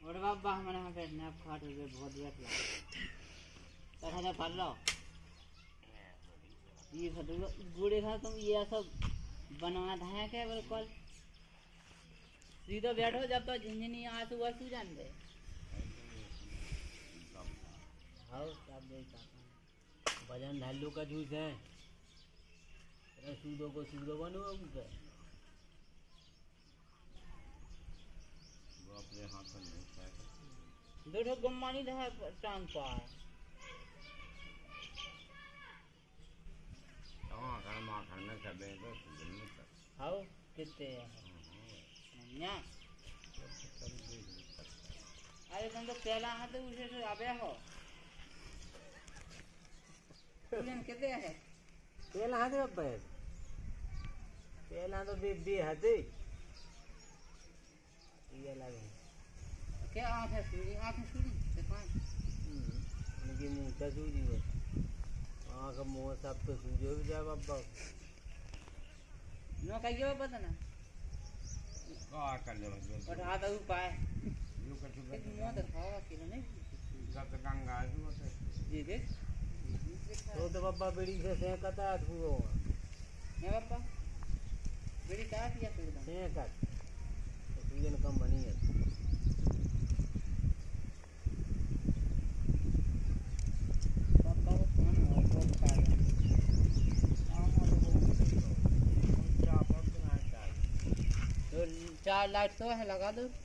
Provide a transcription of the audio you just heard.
और बाबा हमारे यहाँ पे नैप खाट हुए बहुत वेट लगा तरह से फल लो ये फटूलो गुड़े खा तुम ये सब बनवा था क्या बिल्कुल सीधा बैठो जब तो झिंझनी आंसू आंसू जान दे हाँ सब देखा भजन ढालू का जूस है सूदो को सूदो बनो उनका वो अपने हाथ में नहीं पाएगा देखो गुम्मानी रहा टांग पाए हाँ कर्मा करने से बेहतर सुधर में कर हाँ कितने हैं ना अरे तुम तो पहला हाथ उसे से आवे हो तुम कितने हैं पहला हाथ में बैठ पहला तो बे हाथे ये लगे क्या आँख है सूरी दिखाएं उनकी मुँह से सूरी है आँख मुँह सब तो सूरी हो जाए बाबा नो कहिए पता ना क्या कर ले बट हाथ ऊपर पाए यू कर चुका है मुँह दिखाओ किलो नहीं सब तो गंगा है वो तो जी देख तो बाबा बेड़ी से सेंकता है तू वो है बाबा बेड़ी काट या फिर सेंकत सूजन कम बनी है बाबा को फोन हो तो काट चार लाइट तो है लगा दो